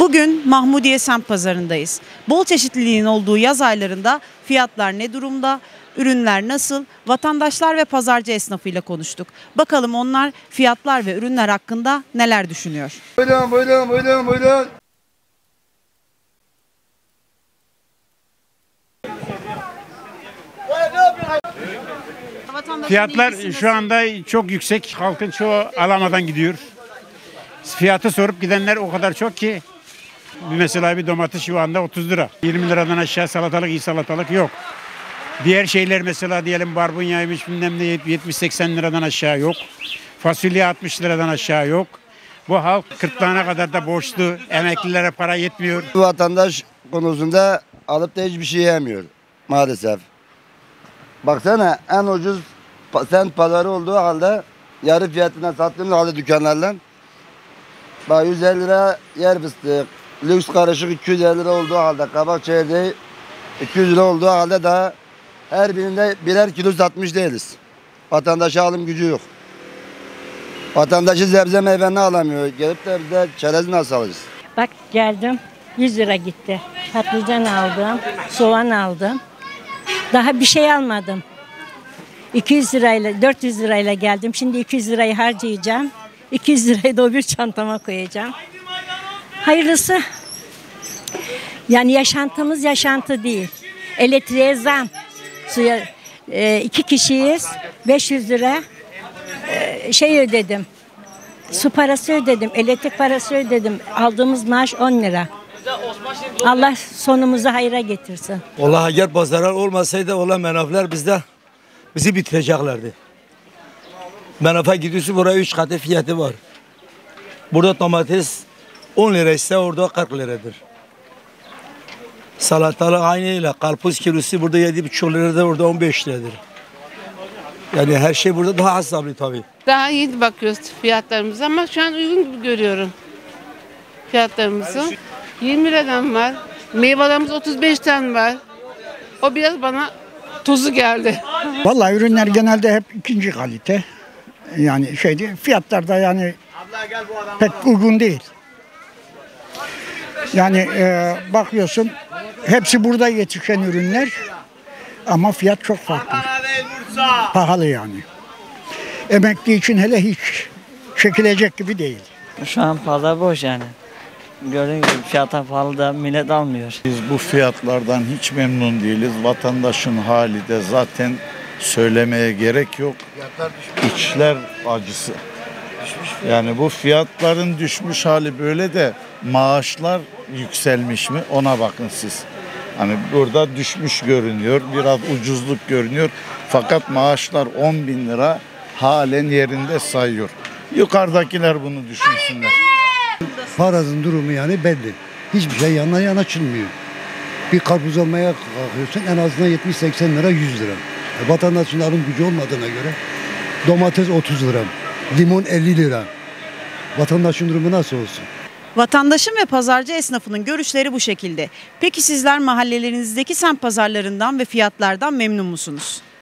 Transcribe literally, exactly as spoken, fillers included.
Bugün Mahmudiye Semt Pazarı'ndayız. Bol çeşitliliğin olduğu yaz aylarında fiyatlar ne durumda, ürünler nasıl, vatandaşlar ve pazarcı esnafıyla konuştuk. Bakalım onlar fiyatlar ve ürünler hakkında neler düşünüyor? Buyurun, buyurun, buyurun, buyurun. Fiyatlar şu anda çok yüksek. Halkın çoğu alamadan gidiyor. Fiyatı sorup gidenler o kadar çok ki. Mesela bir domates şu anda otuz lira. yirmi liradan aşağı salatalık, iyi salatalık yok. Diğer şeyler mesela diyelim barbunyaymış bilmem ne yetmiş seksen liradan aşağı yok. Fasulye altmış liradan aşağı yok. Bu halk kırklığına kadar da borçlu. Emeklilere para yetmiyor. Vatandaş konusunda alıp da hiçbir şey yemiyor maalesef. Baksana en ucuz semt pazarı olduğu halde yarı fiyatına sattığımız halde dükkanlarla bak yüz elli lira yer fıstığı, lüks karışık iki yüz elli lira olduğu halde kabak çekirdeği iki yüz lira olduğu halde daha her birinde birer kilo satmış değiliz. Vatandaşa alım gücü yok. Vatandaşı sebze meyveni alamıyor. Gelip de bize çerez nasıl alırız? Bak geldim yüz lira gitti. Patlıcan aldım, soğan aldım. Daha bir şey almadım. iki yüz lirayla, dört yüz lirayla geldim. Şimdi iki yüz lirayı harcayacağım. iki yüz lirayı da o bir çantama koyacağım. Hayırlısı. Yani yaşantımız yaşantı değil. Elektriğe zam. Suya e, iki kişiyiz. beş yüz lira e, şey ödedim. Su parası ödedim. Elektrik parası ödedim. Aldığımız maaş on lira. Allah sonumuzu hayra getirsin. Vallahi eğer pazarlar olmasaydı olan menafler bizde bizi bitireceklerdi. Menafa gidiyorsun buraya üç katı fiyatı var. Burada domates on lira ise orada kırk liradır. Salatalık aynıyla karpuz kilosu burada yedi buçuk liradır, orada on beş liradır. Yani her şey burada daha hesaplı tabii. Daha iyi bakıyoruz fiyatlarımıza ama şu an uygun gibi görüyorum fiyatlarımızı. yirmi liradan var. Meyvelerimiz otuz beşten var. O biraz bana tuzu geldi. Vallahi ürünler genelde hep ikinci kalite. Yani şeydi, fiyatlar da yani pek uygun değil. Yani e, bakıyorsun hepsi burada yetişen ürünler ama fiyat çok farklı. Pahalı yani. Emekli için hele hiç çekilecek gibi değil. Şu an pazar boş yani. Gördüğün gibi fiyata pahalı da millet almıyor. Biz bu fiyatlardan hiç memnun değiliz. Vatandaşın hali de zaten söylemeye gerek yok. İçler acısı. Yani bu fiyatların düşmüş hali böyle de maaşlar yükselmiş mi ona bakın siz. Hani burada düşmüş görünüyor, biraz ucuzluk görünüyor. Fakat maaşlar on bin lira halen yerinde sayıyor. Yukarıdakiler bunu düşünsünler. Paranın durumu yani belli. Hiçbir şey yana yanaşılmıyor. Bir karpuz almaya kalkıyorsun en azından yetmiş seksen lira yüz lira. E, vatandaşın alım gücü olmadığına göre domates otuz lira, limon elli lira. Vatandaşın durumu nasıl olsun? Vatandaşın ve pazarcı esnafının görüşleri bu şekilde. Peki sizler mahallelerinizdeki semt pazarlarından ve fiyatlardan memnun musunuz?